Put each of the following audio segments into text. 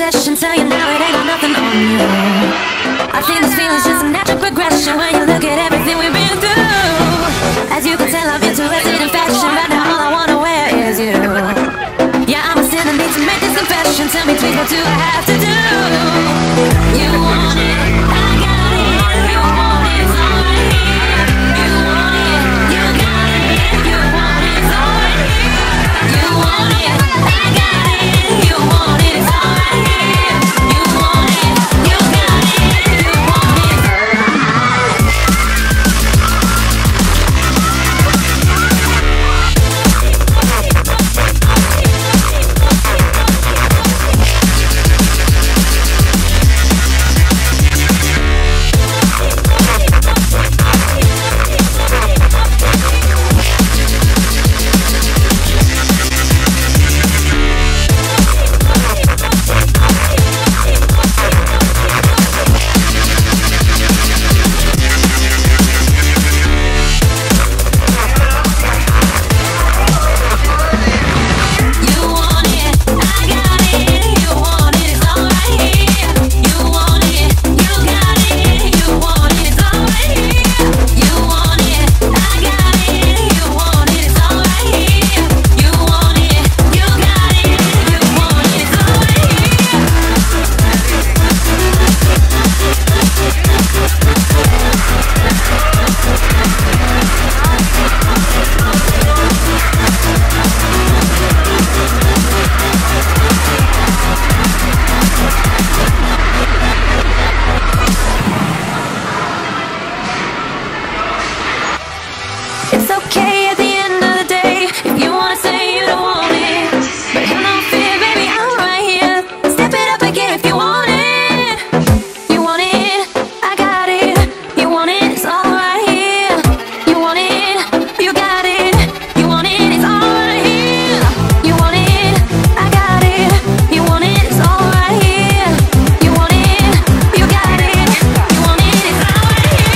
confession, tell you now it ain't got nothing on you. I think this feeling's just a natural progression when you look at everything we've been through. As you can tell, I'm interested in fashion, but now all I wanna wear is you. Yeah, I'm a sinner, need to make this confession. Tell me please, what do I have to do? You want it, I got it. You want it, it's all right here. You want it, you got it. You want it, it's all right here. You want it, I got it. You want it, it's all right here. You want it, you got it. You want it. It's okay at the end of the day if you wanna say you don't want it, but have no fear, baby, I'm right here. Step it up again if you want it. You want it, I got it. You want it, it's all right here. You want it, you got it. You want it, it's all right here. You want it, I got it. You want it, it's all right here. You want it, you got it. You want it, it's all right here.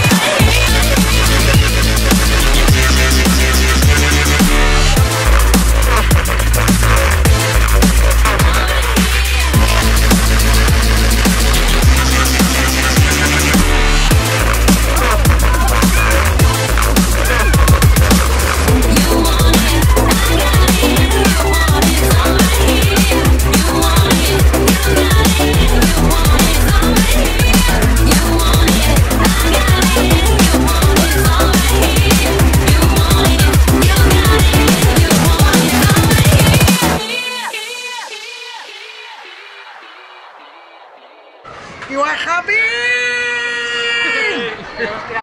You are happy!